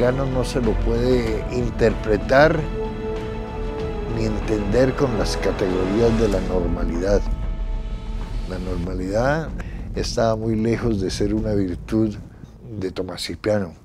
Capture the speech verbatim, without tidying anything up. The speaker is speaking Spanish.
Cipriano no se lo puede interpretar ni entender con las categorías de la normalidad. La normalidad estaba muy lejos de ser una virtud de Tomás Cipriano.